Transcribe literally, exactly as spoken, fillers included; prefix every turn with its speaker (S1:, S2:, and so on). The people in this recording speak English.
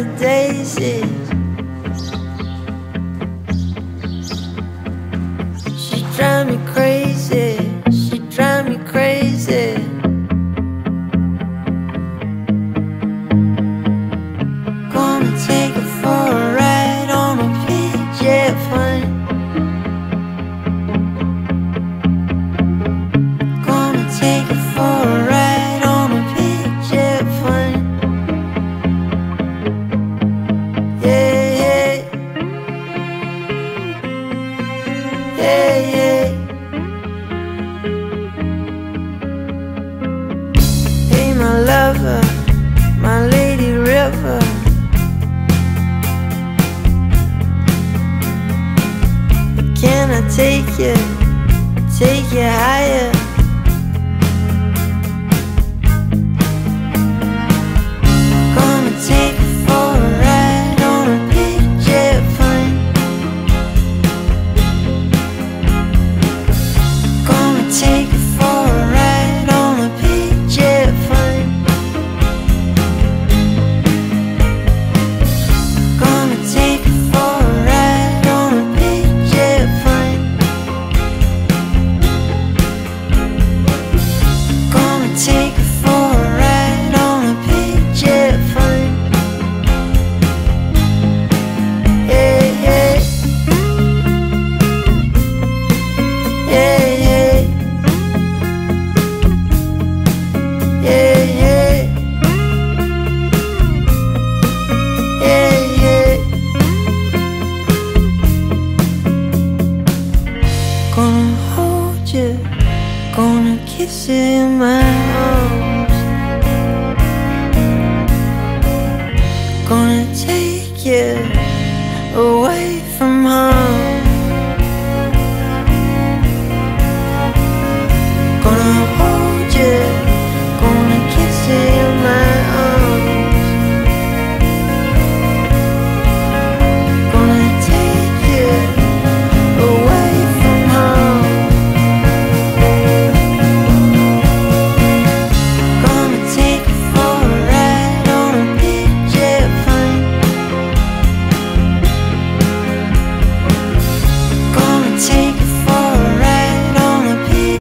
S1: of daisies. She drive me crazy, she drive me crazy. Gonna take her for a ride on a P J plane. Gonna take her for a ride on a P J plane. Yeah, yeah, yeah, yeah. Hey, my lover, my lady river. Can I take you, take you higher? Gonna take you for a ride on a P J plane. Gonna take you for a ride on a P J plane. Gonna take you for a ride on a P J plane. Gonna take you for a ride on a P J plane. Yeah, yeah, yeah, yeah, yeah, yeah, yeah, yeah. Gonna hold you, gonna kiss you in my arms.